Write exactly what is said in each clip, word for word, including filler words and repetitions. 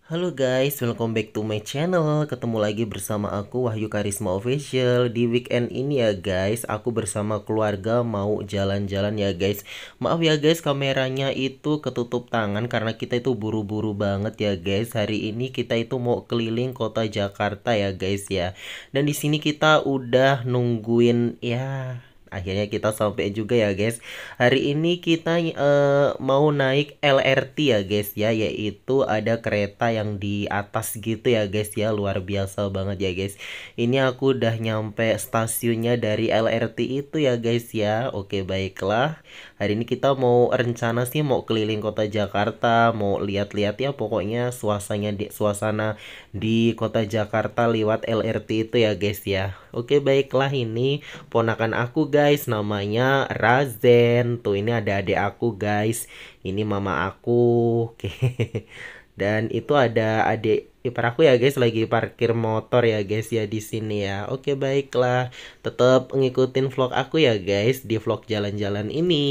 Halo guys, welcome back to my channel. Ketemu lagi bersama aku Wahyu Karisma Official. Di weekend ini ya guys, aku bersama keluarga mau jalan-jalan ya guys. Maaf ya guys, kameranya itu ketutup tangan karena kita itu buru-buru banget ya guys. Hari ini kita itu mau keliling kota Jakarta ya guys ya. Dan di sini kita udah nungguin ya. Akhirnya kita sampai juga ya guys. Hari ini kita eh, mau naik L R T ya guys ya, yaitu ada kereta yang di atas gitu ya guys ya, luar biasa banget ya guys. Ini aku udah nyampe stasiunnya dari L R T itu ya guys ya. Oke baiklah. Hari ini kita mau rencana sih mau keliling kota Jakarta, mau lihat-lihat ya pokoknya suasananya di suasana di kota Jakarta lewat L R T itu ya guys ya. Oke baiklah, ini ponakan aku guys, namanya Razen. Tuh ini ada adik aku guys. Ini mama aku. Oke. Dan itu ada adik ipar aku ya guys, lagi parkir motor ya guys ya di sini ya. Oke baiklah. Tetap ngikutin vlog aku ya guys di vlog jalan-jalan ini.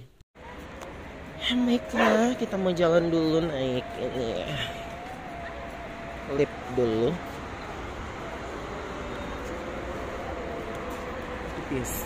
Baiklah, kita mau jalan dulu naik ini. Lift dulu. Yes.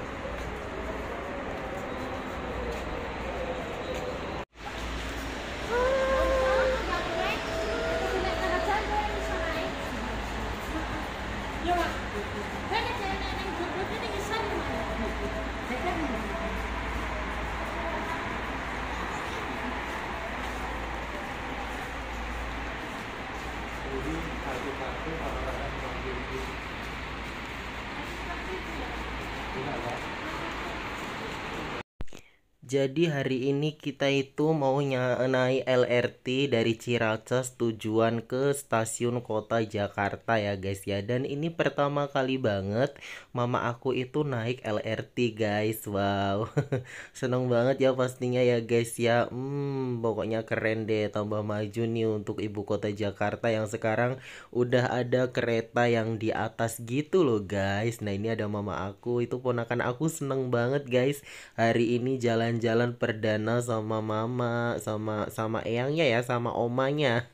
Jadi hari ini kita itu mau naik L R T dari Ciracas tujuan ke stasiun kota Jakarta ya guys ya. Dan ini pertama kali banget mama aku itu naik L R T guys. Wow. Seneng banget ya pastinya ya guys ya. Hmm, pokoknya keren deh, tambah maju nih untuk ibu kota Jakarta yang sekarang udah ada kereta yang di atas gitu loh guys. Nah, ini ada mama aku, itu ponakan aku, seneng banget guys. Hari ini jalan jalan perdana sama mama, sama sama eyangnya ya, sama omanya.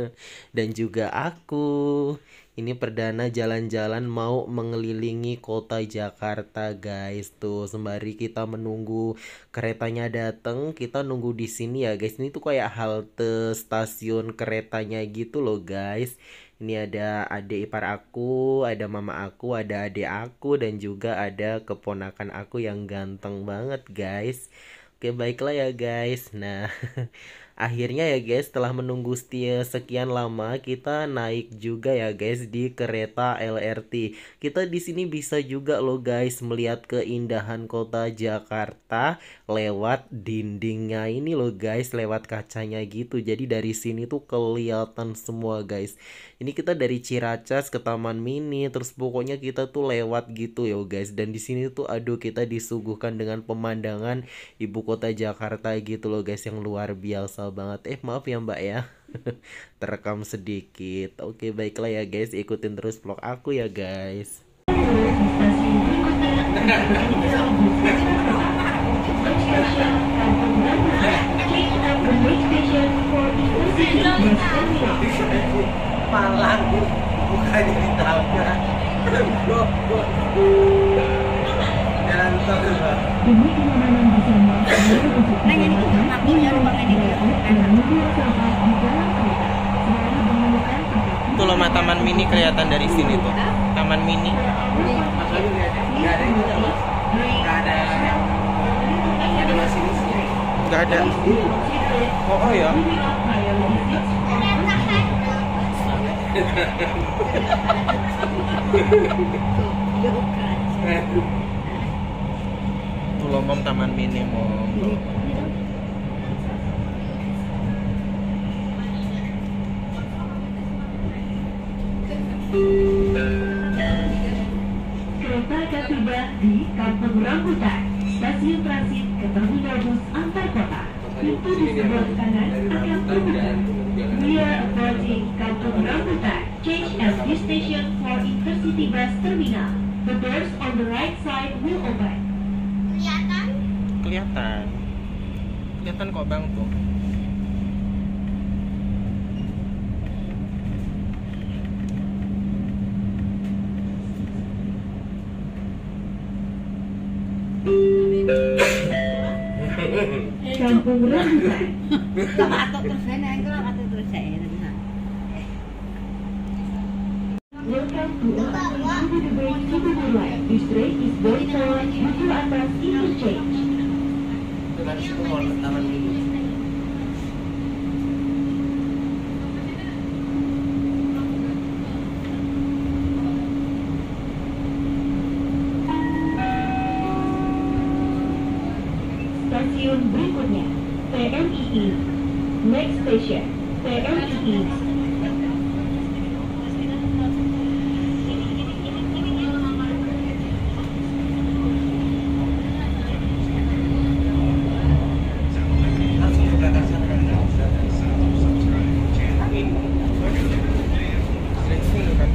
Dan juga aku. Ini perdana jalan-jalan mau mengelilingi kota Jakarta guys. Tuh sembari kita menunggu keretanya datang, kita nunggu di sini ya guys. Ini tuh kayak halte stasiun keretanya gitu loh guys. Ini ada adik ipar aku, ada mama aku, ada adik aku, dan juga ada keponakan aku yang ganteng banget guys. Oke baiklah ya guys. Nah akhirnya ya guys, setelah menunggu setia sekian lama, kita naik juga ya guys di kereta L R T. Kita di sini bisa juga loh guys melihat keindahan kota Jakarta lewat dindingnya ini loh guys, lewat kacanya gitu. Jadi dari sini tuh kelihatan semua guys. Ini kita dari Ciracas ke Taman Mini, terus pokoknya kita tuh lewat gitu ya guys. Dan di sini tuh aduh, kita disuguhkan dengan pemandangan ibu kota Jakarta gitu loh guys, yang luar biasa banget. Eh maaf ya mbak ya. Terekam sedikit. Oke baiklah ya guys, ikutin terus vlog aku ya guys. Malang bukannya di Tabra. Jalan tol mbak. Neng ini tuh napinya rumah ini ya. Tuh loh Taman Mini kelihatan dari sini tuh. Taman Mini. Nggak ada ini mas, nggak ada yang ada masinisnya. Nggak ada. Oh, oh ya. Tuh loh mom, Taman Mini mom. Kereta akan tiba di Kampung Rambutan, stasiun transit ke terminal bus antar kota. Pintu di sebelah kanan akan terbuka. We are approaching Kampung Rambutan. Change at this station for Intercity Bus Terminal. The doors on the right side will open. Kelihatan? Kelihatan. Kelihatan kok bang tuh. Kampung Rambutan. Kato terus ana engko kato terus saya. Welcome to L R T Cibubur Cibubur Line. This train is bound for Duku Atas Interchange. Dengan itu mau ke Taman Mini. Stasiun berikutnya P M I I. Next station P M I I. Langsung ke belakang sana kan. Sini kan.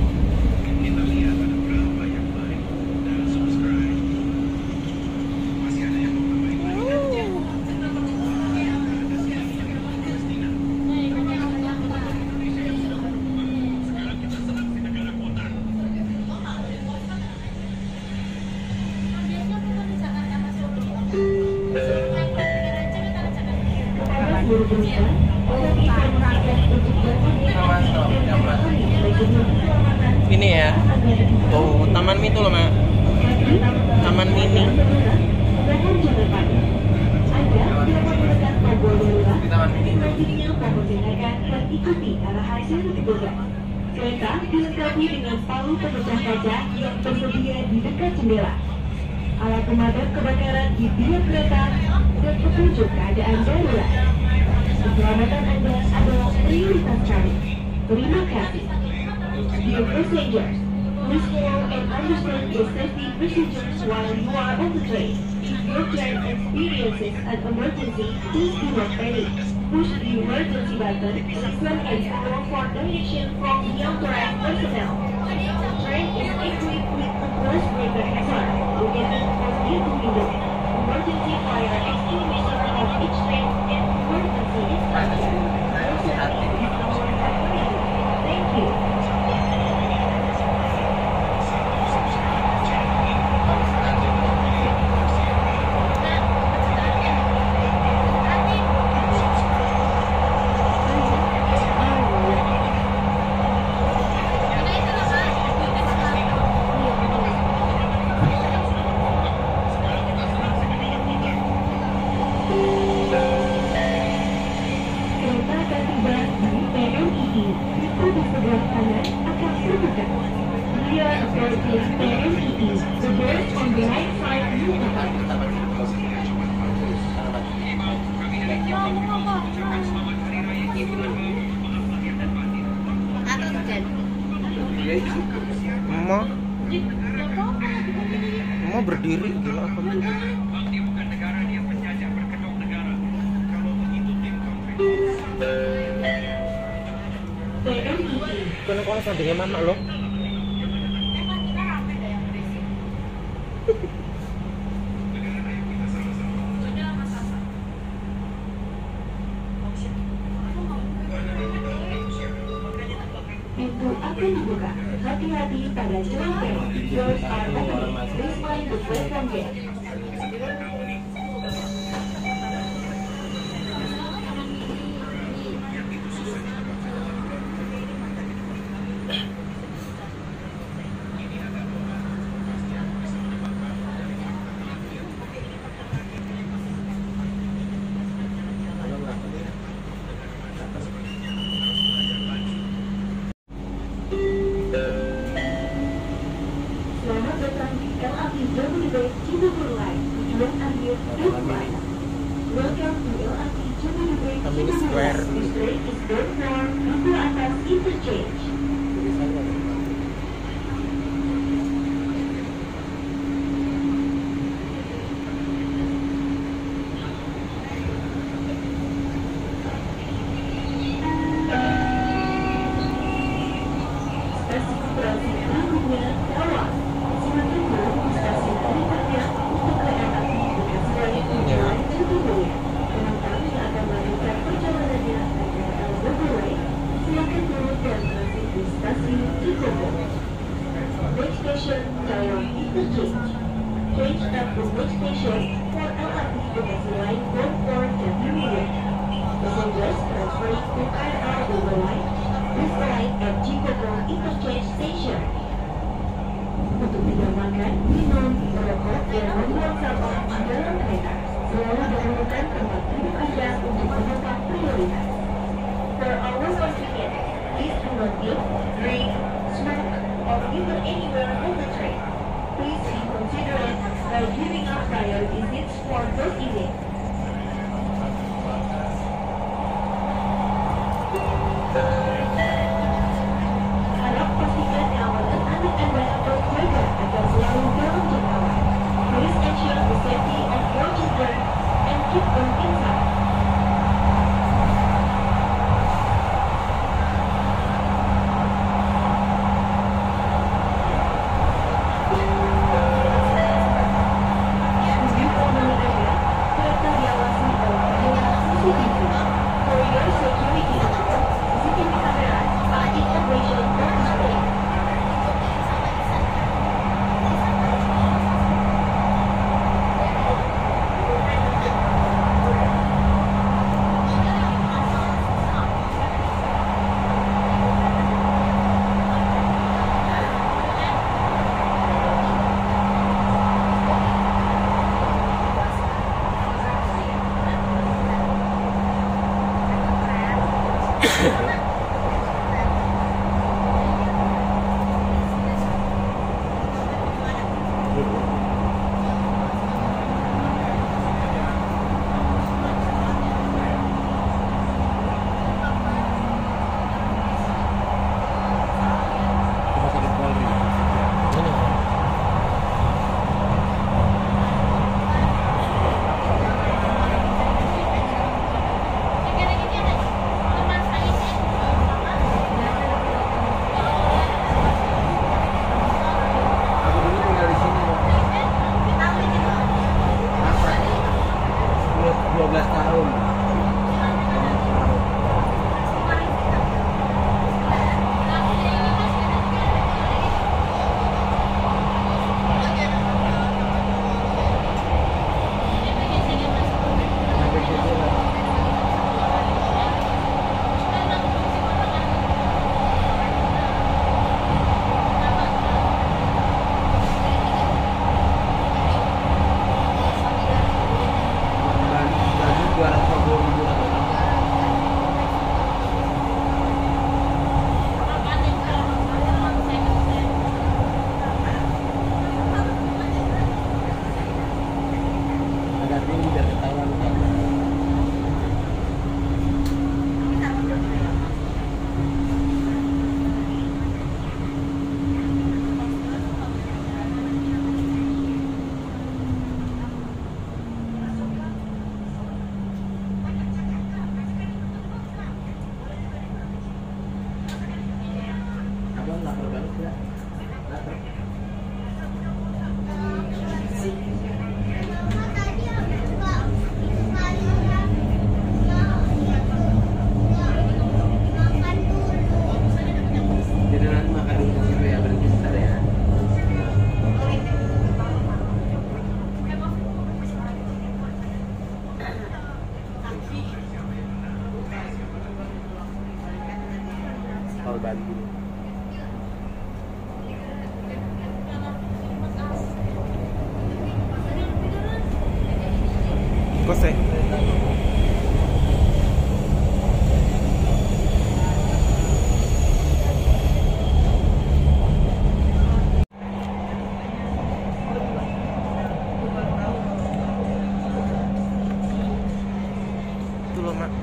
Kepada seluruh penumpang, kami informasikan untuk Awas, no. Awas. Ini ya. Tuh, Taman Mini tuh loh, Mak. Taman Mini. Mohon jangan panik. Anda dapat menekan tombol darurat Di Taman Mini. selanjutnya mohon dengarkan dan ikuti arahan dari petugas. Kereta dilengkapi dengan palu pemecah kaca yang tersedia di dekat jendela. Alat pemadam kebakaran di bilik kereta dan petunjuk keadaan darurat. Keselamatan Anda adalah prioritas kami. Terima kasih. Dear passengers, please follow and understand the safety procedures while you are on the train. If your train experiences an emergency, please do not panic. Push the emergency button, listen and follow for direction from the authorized personnel. The train is equipped with a burst breaker hazard located on the window, emergency fire extinguisher on each train, and emergency instruction. Thank you. Kereta akan tiba di P M I I. Pintu di sebelah kanan akan terbuka. We are approaching P M I I. The doors on the right side will open. Kato terus. Mama, Mama berdiri gila apa tuh? P M I I. Kan kalau sandingnya mama loh. Pintu akan dibuka. Hati-hati pada jalan peron. Doors are opening. Please mind the platform gate. Selamat datang di L R T Jabodebek Cibubur Line. Tujuan akhir Duku Atas. Welcome to L R T Jabodebek Taman Cibubur Square. Line. This train is bound for Duku Atas Interchange. Stasiun transit berikutnya Kawas. Silakan turun di stasiun berikutnya untuk ke L R T Bekasi Line tujuan Cibubur. Penumpang yang akan melanjutkan perjalanannya ke L Bogor Line, silakan turun dan transit di stasiun Cibubur. Next station, Taiwan Interchange. Change stop to next station for L R T Bekasi Line bound for Jakarta. Cakra Interchange Station. Untuk tidak makan, minum, merokok, dan membuang sampah di dalam kereta, selalu dahulukan tempat duduk Anda untuk penumpang prioritas. For our convenience, please do not eat, drink, smoke, or litter anywhere on the train. Please be considerate by giving up priority seats for those eating. Harap pastikan keamanan anak Anda terjaga agar selalu dalam jangkauan. Please ensure the safety of your children and keep them inside. Bandung. Cos'è? Itu loh, Mak.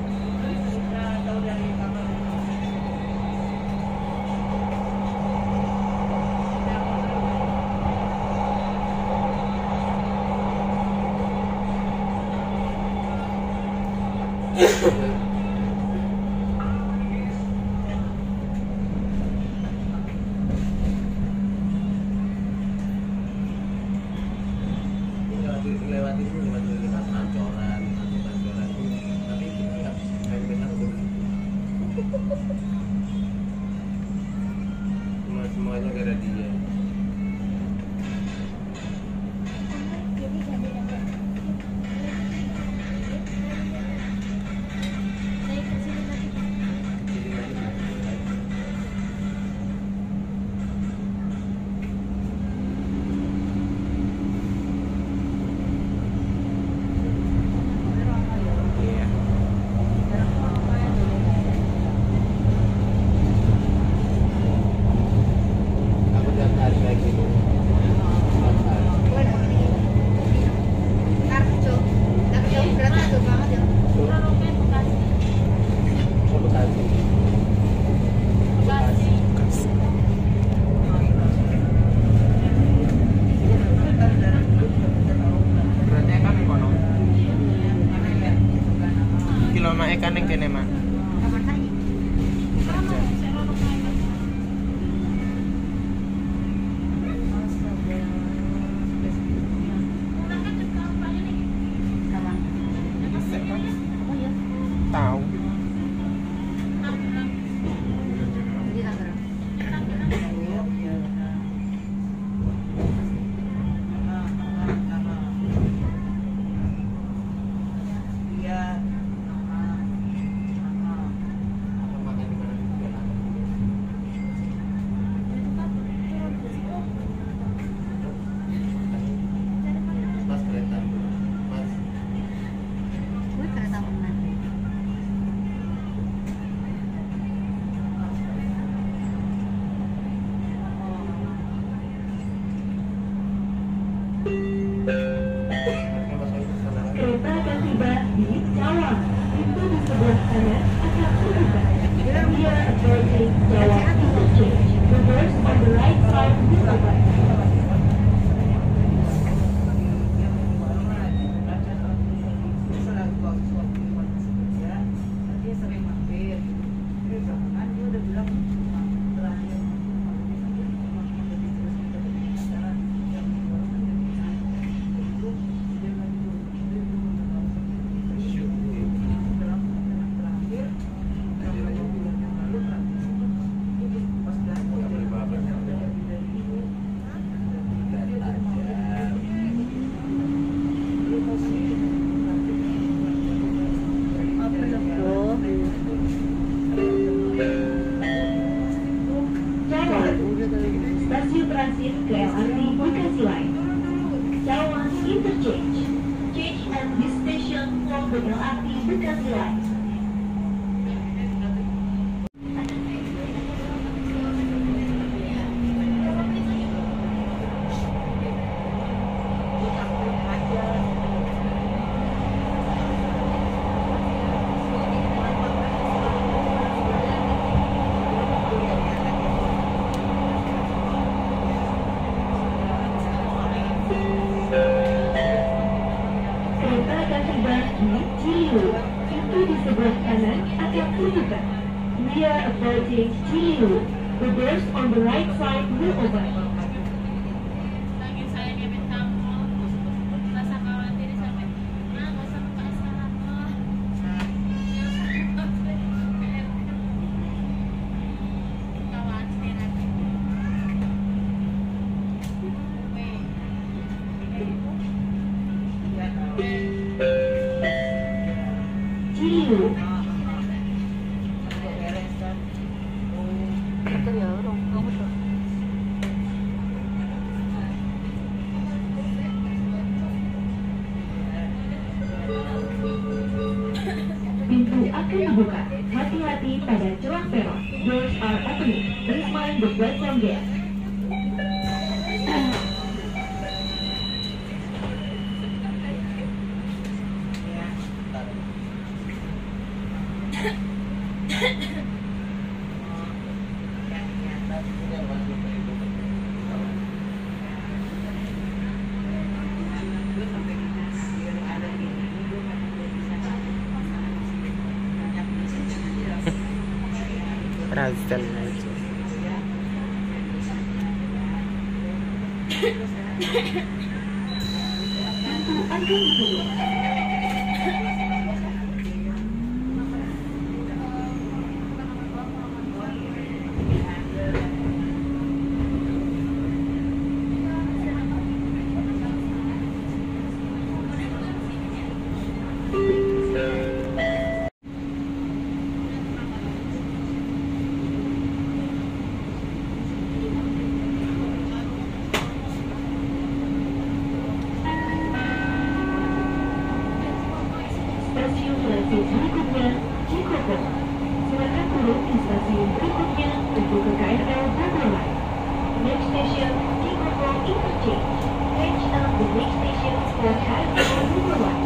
Lewat itu lewat lewat pancoran, pancoran. Tapi itu nggak kayak benar tuh. Semua semuanya gara dia. kanan akan terbuka. We are approaching Jawa Interchange. The doors on the right side will open. Stasiun transit ke L R T Bekasi Line. Cawang Interchange. Change at this station for the L R T Bekasi Line. Kereta akan tiba di Ciliwung. Pintu di sebelah kanan akan terbuka. We are approaching Ciliwung. The doors on the right side will open. Lagi saya kebet kamu, rasa khawatir sampai, nah gak usah pakai salah loh. Khawatir aku. Ciliwung. Pintu akan dibuka. Hati-hati pada celah peron. Doors are opening. Please mind the platform gate. Razan aja. Pintu akan ditutup. Stasiun transit berikutnya Cikoko. Silakan turun di stasiun berikutnya untuk ke K R L Bogor Line. Next station Cikoko Interchange. Change at the next station for K R L Bogor Line.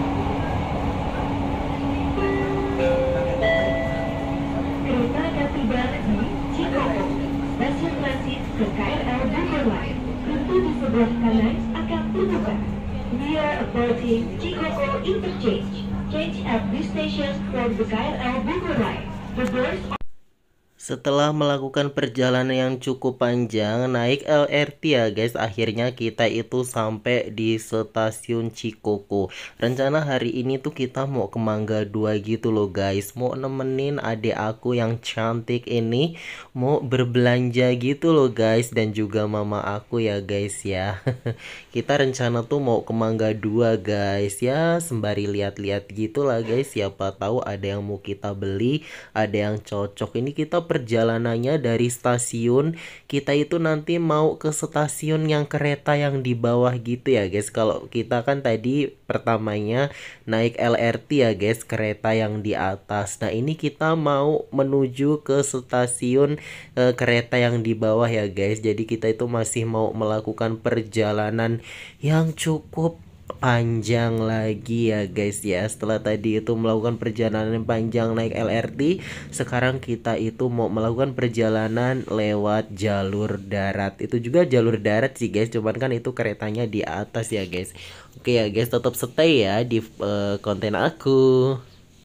Kereta akan tiba di Cikoko. Stasiun transit ke K R L Bogor Line. Pintu di sebelah kanan akan terbuka. We are approaching Cikoko Interchange. Change at this station for the K R L Bogor Line. The doors are Setelah melakukan perjalanan yang cukup panjang naik L R T ya guys, akhirnya kita itu sampai di stasiun Cikoko. Rencana hari ini tuh kita mau ke Mangga Dua gitu loh guys, mau nemenin adik aku yang cantik ini mau berbelanja gitu loh guys, dan juga mama aku ya guys ya. Kita rencana tuh mau ke Mangga Dua guys ya, sembari lihat-lihat gitulah guys, siapa tahu ada yang mau kita beli, ada yang cocok. Ini kita perjalanannya dari stasiun, kita itu nanti mau ke stasiun yang kereta yang di bawah gitu ya guys. Kalau kita kan tadi pertamanya naik L R T ya guys, kereta yang di atas. Nah ini kita mau menuju ke stasiun e, kereta yang di bawah ya guys. Jadi kita itu masih mau melakukan perjalanan yang cukup panjang lagi ya guys ya. Setelah tadi itu melakukan perjalanan panjang naik L R T, sekarang kita itu mau melakukan perjalanan lewat jalur darat. Itu juga jalur darat sih guys, cuman kan itu keretanya di atas ya guys. Oke ya guys, tetap stay ya di uh, konten aku.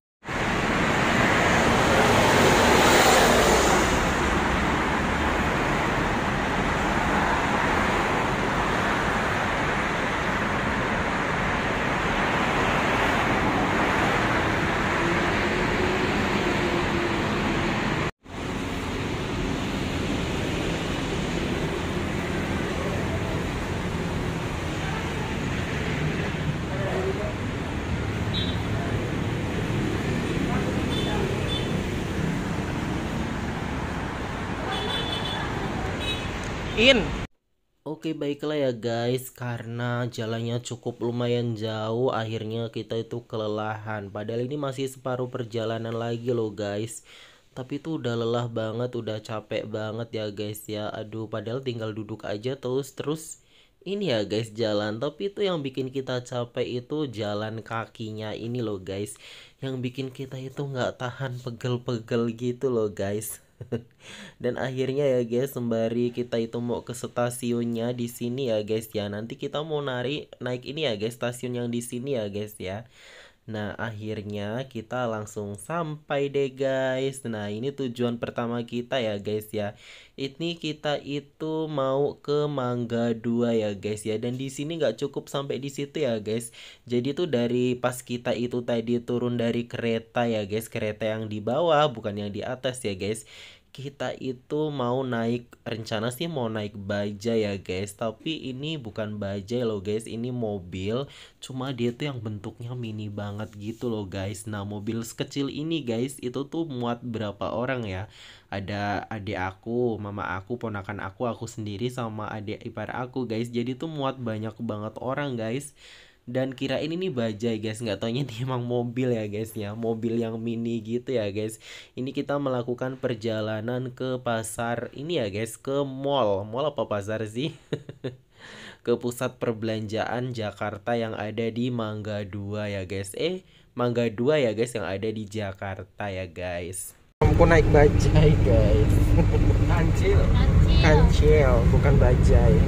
In. Oke baiklah ya guys, karena jalannya cukup lumayan jauh, akhirnya kita itu kelelahan. Padahal ini masih separuh perjalanan lagi loh guys. Tapi itu udah lelah banget, udah capek banget ya guys ya. Aduh, padahal tinggal duduk aja terus-terus ini ya guys jalan. Tapi itu yang bikin kita capek itu jalan kakinya ini loh guys. Yang bikin kita itu nggak tahan, pegel-pegel gitu loh guys. Dan akhirnya ya guys, sembari kita itu mau ke stasiunnya di sini ya guys ya. Nanti kita mau narik naik ini ya guys, stasiun yang di sini ya guys ya. Nah, akhirnya kita langsung sampai deh guys. Nah, ini tujuan pertama kita ya guys ya. Ini kita itu mau ke Mangga Dua ya guys ya. Dan di sini nggak cukup sampai di situ ya guys. Jadi tuh dari pas kita itu tadi turun dari kereta ya guys, kereta yang di bawah bukan yang di atas ya guys. Kita itu mau naik, rencana sih mau naik bajai ya guys, tapi ini bukan bajai loh guys, ini mobil, cuma dia tuh yang bentuknya mini banget gitu loh guys. Nah, mobil sekecil ini guys itu tuh muat berapa orang ya? Ada adik aku, mama aku, ponakan aku, aku sendiri sama adik ipar aku guys. Jadi tuh muat banyak banget orang guys. Dan kirain ini bajai guys, nggak taunya ini emang mobil ya guys ya, mobil yang mini gitu ya guys. Ini kita melakukan perjalanan ke pasar ini ya guys, ke mall, mall apa pasar sih? Ke pusat perbelanjaan Jakarta yang ada di Mangga Dua ya guys. Eh, Mangga Dua ya guys yang ada di Jakarta ya guys. Aku naik bajai guys. Kancil. Kancil, bukan bajai.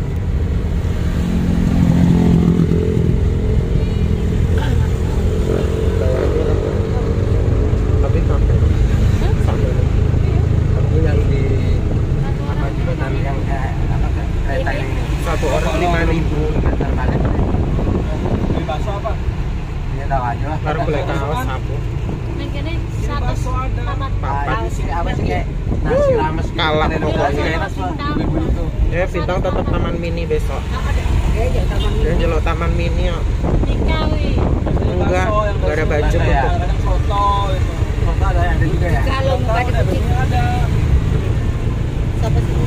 Tapi sampai sampai tapi yang di apa jembatan yang kayak apa kereta ini satu orang lima ribu terbalik. Beli bakso apa? Ini tahu aja lah. Baru beli kaos sapu. Neng kene satu papat. Papat sih apa sih kayak nasi rames gitu. Kalap pokoknya. Ibu-ibu itu. Ya Bintang tetap taman mini besok. Oke, ya taman Dan jelo taman mini ya. Dikawi. Enggak, enggak ada baju untuk foto itu. Foto ada ada juga ya. Kalau muka di kucing ada. Siapa sih?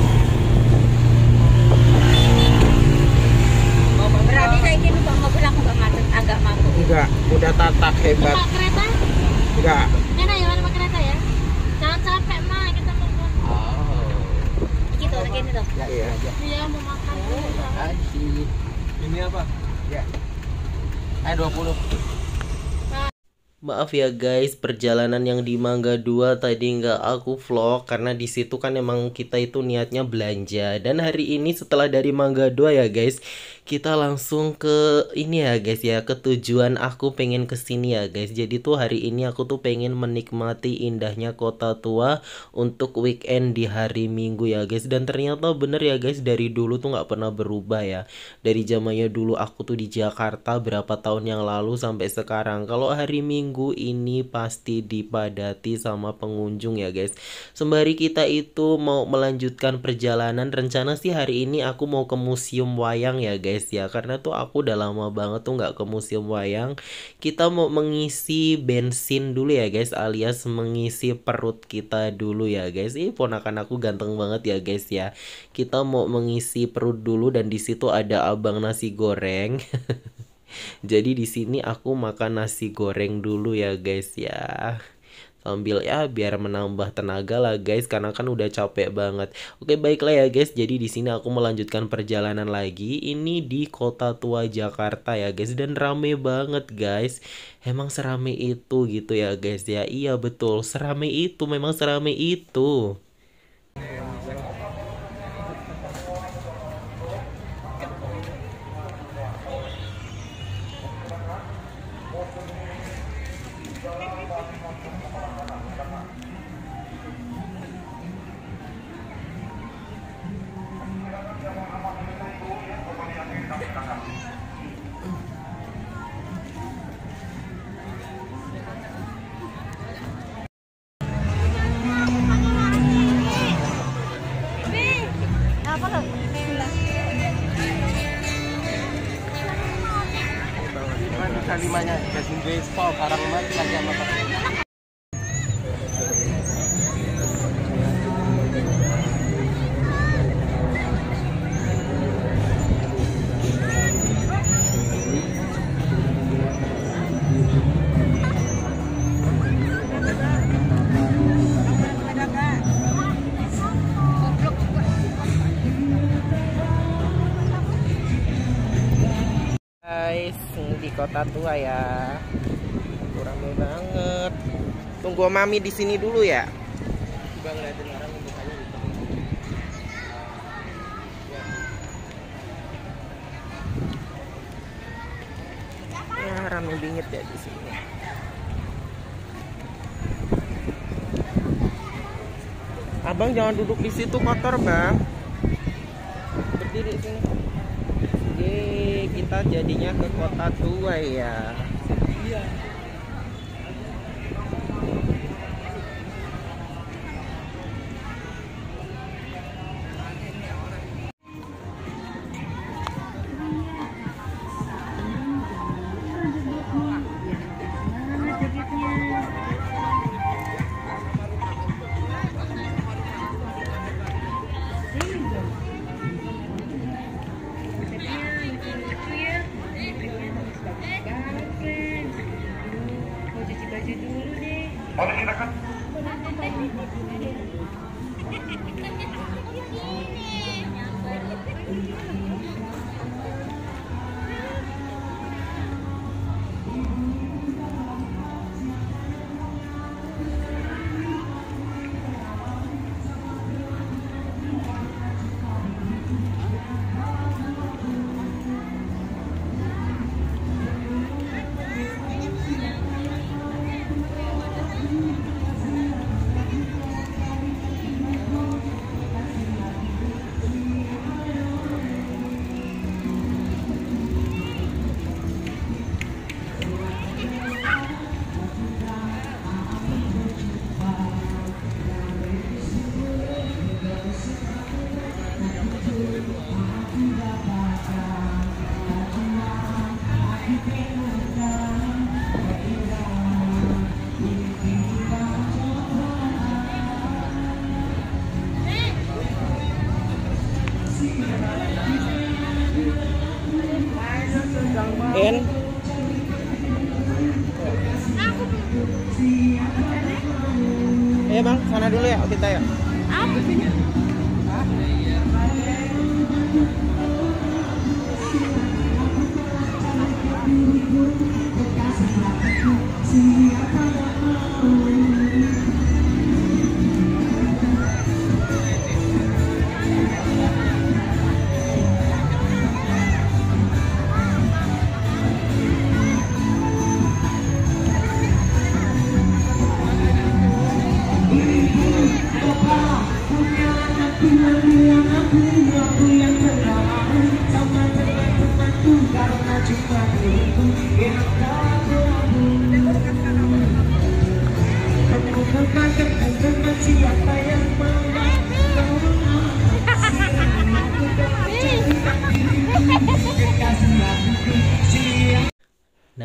Berarti kayak gini bang mobil aku nggak macet, agak mampu. enggak, udah tatak hebat. Pak kereta? Enggak. Enak ya mana kereta ya? Jangan capek mah kita mau. Oh. Gitu lagi ini tuh. Iya. Iya mau makan. Kasih. Ini apa? Ya. Eh dua puluh. Maaf ya guys, perjalanan yang di Mangga Dua tadi nggak aku vlog karena di situ kan emang kita itu niatnya belanja. Dan hari ini setelah dari Mangga Dua ya guys, kita langsung ke ini ya guys ya, ke tujuan aku pengen kesini ya guys. Jadi tuh hari ini aku tuh pengen menikmati indahnya kota tua untuk weekend di hari Minggu ya guys. Dan ternyata bener ya guys, dari dulu tuh nggak pernah berubah ya. Dari zamannya dulu aku tuh di Jakarta berapa tahun yang lalu sampai sekarang, kalau hari Minggu ini pasti dipadati sama pengunjung ya guys. Sembari kita itu mau melanjutkan perjalanan, rencana sih hari ini aku mau ke museum wayang ya guys ya, karena tuh aku udah lama banget tuh nggak ke museum wayang. Kita mau mengisi bensin dulu ya guys, alias mengisi perut kita dulu ya guys. Ih, ponakan aku ganteng banget ya guys ya. Kita mau mengisi perut dulu dan di situ ada abang nasi goreng. Jadi di sini aku makan nasi goreng dulu ya guys ya. sambil ya biar menambah tenaga lah guys, karena kan udah capek banget. Oke baiklah ya guys, jadi di sini aku melanjutkan perjalanan lagi. Ini di Kota Tua Jakarta ya guys, dan rame banget guys. Emang serame itu gitu ya guys ya. Iya betul, serame itu, memang serame itu. Kalimanya Gasing Vespa karang mati lagi sama Pak. Guys, di Kota Tua ya, rame banget. Tunggu mami di sini dulu ya. Coba ngeliatin orang mukanya gitu. Ya rame bingit ya di sini. Abang jangan duduk di situ, kotor bang. Berdiri sini. Yeay, kita jadinya ke Kota Tua ya. Iya. En Eh bang, sana dulu ya kita ya. Apa sih?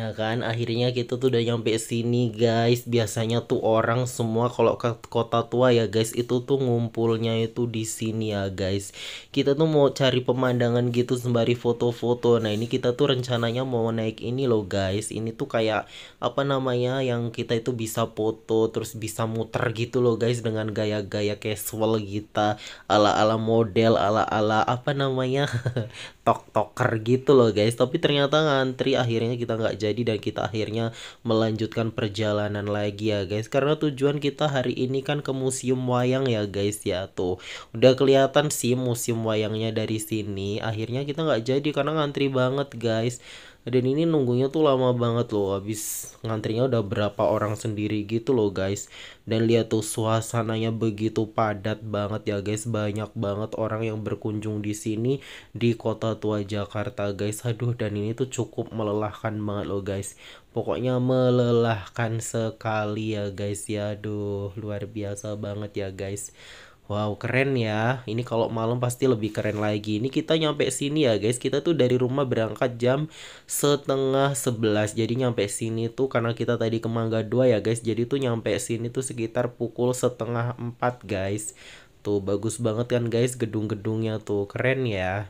Nah kan akhirnya kita tuh udah nyampe sini guys. Biasanya tuh orang semua kalau ke kota tua ya guys itu tuh ngumpulnya itu di sini ya guys. Kita tuh mau cari pemandangan gitu sembari foto-foto. Nah ini kita tuh rencananya mau naik ini loh guys. Ini tuh kayak apa namanya yang kita itu bisa foto terus bisa muter gitu loh guys dengan gaya-gaya casual kita ala-ala model ala-ala apa namanya tok-toker gitu loh guys. Tapi ternyata ngantri akhirnya kita nggak jadi dan kita akhirnya melanjutkan perjalanan lagi ya guys, karena tujuan kita hari ini kan ke museum wayang ya guys ya. Tuh udah kelihatan sih museum wayangnya dari sini. Akhirnya kita nggak jadi karena ngantri banget guys. Dan ini nunggunya tuh lama banget loh. Habis ngantrinya udah berapa orang sendiri gitu loh guys. Dan lihat tuh suasananya begitu padat banget ya guys. Banyak banget orang yang berkunjung di sini di Kota Tua Jakarta guys. Aduh, dan ini tuh cukup melelahkan banget loh guys. Pokoknya melelahkan sekali ya guys ya. Aduh, luar biasa banget ya guys. Wow, keren ya. Ini kalau malam pasti lebih keren lagi. Ini kita nyampe sini ya guys. Kita tuh dari rumah berangkat jam setengah sebelas. Jadi nyampe sini tuh karena kita tadi ke Mangga dua ya guys. Jadi tuh nyampe sini tuh sekitar pukul setengah empat guys. Tuh bagus banget kan guys gedung-gedungnya tuh. Keren ya.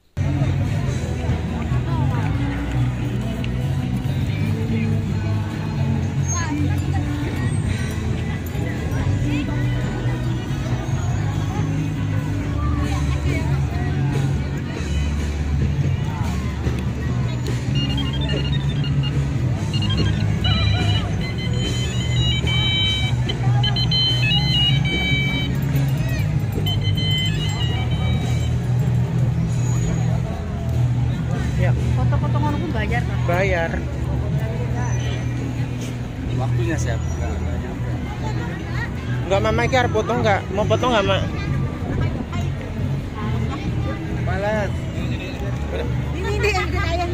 Foto-foto ngono pun bayar kan? Bayar. Waktunya siap. Enggak, enggak nyampe. Enggak, Mama iki arep foto enggak? Mau foto enggak, Mak? Malas. Ini ini yang ayam.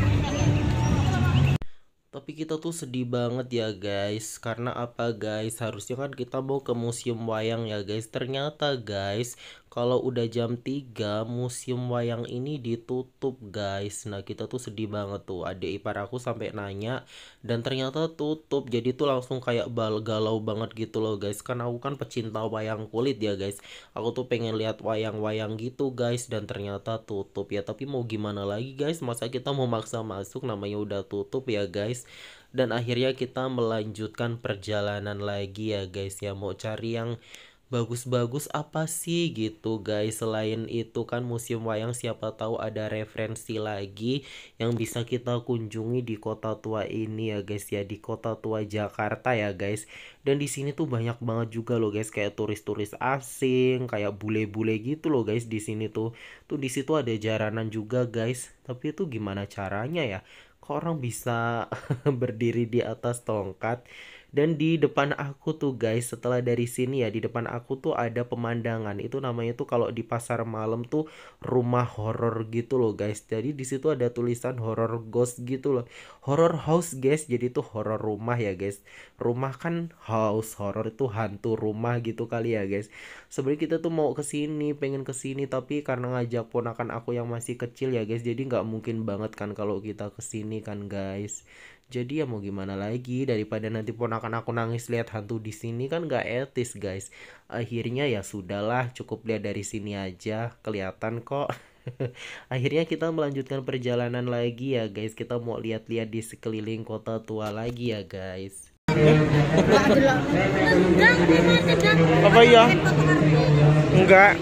Tapi kita tuh sedih banget ya guys. Karena apa guys? Harusnya kan kita mau ke museum wayang ya guys. Ternyata guys, kalau udah jam tiga museum wayang ini ditutup guys. Nah kita tuh sedih banget tuh. Adik ipar aku sampai nanya dan ternyata tutup. Jadi tuh langsung kayak bal galau banget gitu loh guys. Karena aku kan pecinta wayang kulit ya guys. Aku tuh pengen lihat wayang-wayang gitu guys. Dan ternyata tutup ya. Tapi mau gimana lagi guys? Masa kita mau maksa masuk, namanya udah tutup ya guys. Dan akhirnya kita melanjutkan perjalanan lagi ya guys ya. Mau cari yang bagus-bagus apa sih gitu guys. Selain itu kan museum wayang siapa tahu ada referensi lagi yang bisa kita kunjungi di Kota Tua ini ya guys ya, di Kota Tua Jakarta ya guys. Dan di sini tuh banyak banget juga loh guys kayak turis-turis asing, kayak bule-bule gitu loh guys di sini tuh. Tuh di situ ada jaranan juga guys. Tapi itu gimana caranya ya? Kok orang bisa berdiri di atas tongkat? Dan di depan aku tuh guys, setelah dari sini ya, di depan aku tuh ada pemandangan. Itu namanya tuh kalau di pasar malam tuh rumah horor gitu loh guys. Jadi di situ ada tulisan horror ghost gitu loh. Horror house guys. Jadi tuh horror rumah ya guys. Rumah kan house, horror itu hantu rumah gitu kali ya guys. Sebenarnya kita tuh mau ke sini, pengen ke sini tapi karena ngajak ponakan aku yang masih kecil ya guys. Jadi nggak mungkin banget kan kalau kita ke sini kan guys. Jadi ya mau gimana lagi, daripada nanti ponakan aku nangis lihat hantu di sini kan gak etis guys. Akhirnya ya sudahlah, cukup lihat dari sini aja, kelihatan kok. Akhirnya kita melanjutkan perjalanan lagi ya guys. Kita mau lihat-lihat di sekeliling Kota Tua lagi ya guys. Apa ya? Enggak.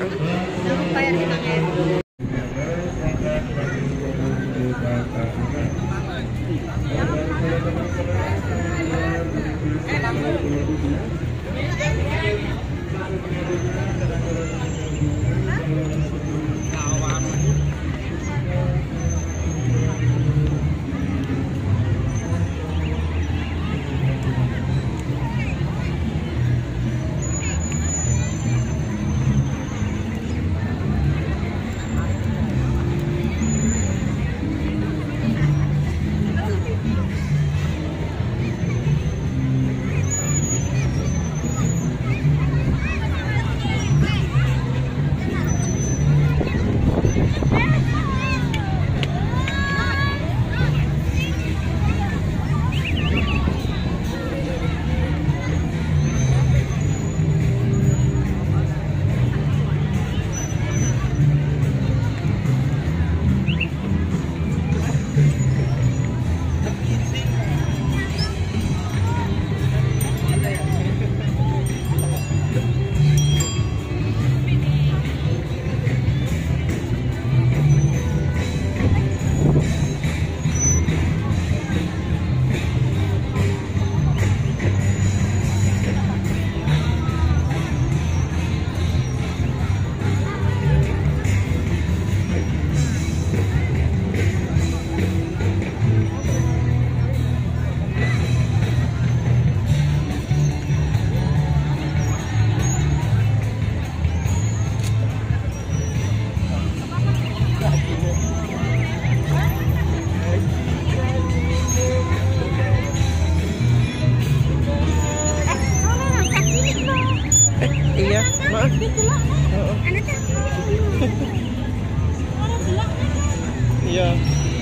Iya.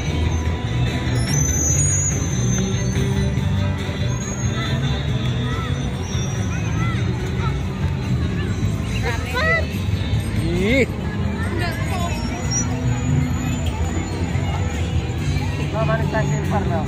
Ih. Mama ni stasiun Farnau.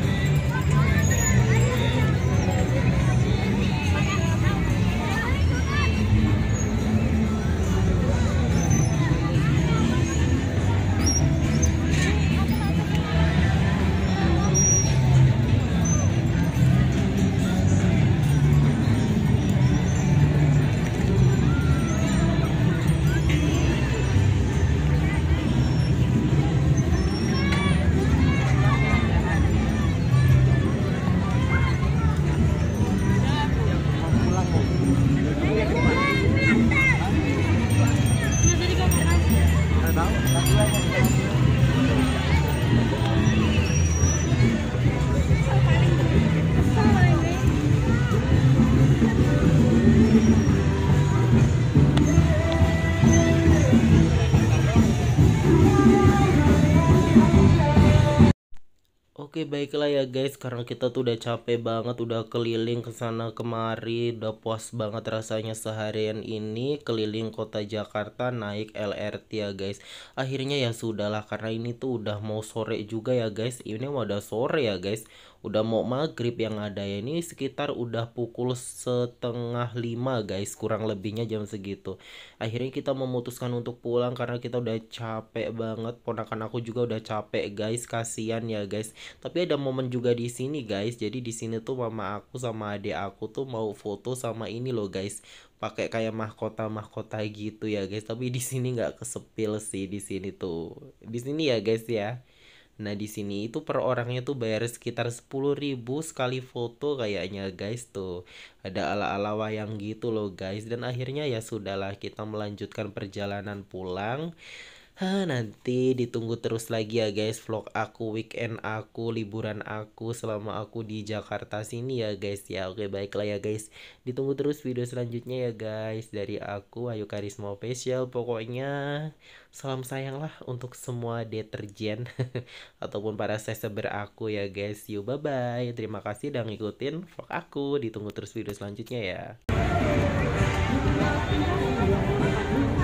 Oke baiklah ya guys, karena kita tuh udah capek banget, udah keliling ke sana kemari, udah puas banget rasanya seharian ini keliling kota Jakarta naik L R T ya guys. Akhirnya ya sudahlah, karena ini tuh udah mau sore juga ya guys. Ini mau udah sore ya guys, udah mau maghrib yang ada ya. Ini sekitar udah pukul setengah lima guys, kurang lebihnya jam segitu. Akhirnya kita memutuskan untuk pulang karena kita udah capek banget. Ponakan aku juga udah capek guys, kasihan ya guys. Tapi ada momen juga di sini guys. Jadi di sini tuh mama aku sama adik aku tuh mau foto sama ini loh guys. Pakai kayak mahkota-mahkota gitu ya guys. Tapi di sini nggak kesepil sih di sini tuh. Di sini ya guys ya. Nah di sini itu per orangnya tuh bayar sekitar sepuluh ribu sekali foto kayaknya guys tuh. Ada ala-ala wayang gitu loh guys. Dan akhirnya ya sudahlah, kita melanjutkan perjalanan pulang. Hah, nanti ditunggu terus lagi ya guys vlog aku, weekend aku, liburan aku selama aku di Jakarta sini ya guys ya. Oke baiklah ya guys, ditunggu terus video selanjutnya ya guys. Dari aku Ayu Karisma Official. Pokoknya salam sayang lah untuk semua deterjen ataupun para subscriber aku ya guys. Yuk bye bye, terima kasih udah ngikutin vlog aku. Ditunggu terus video selanjutnya ya.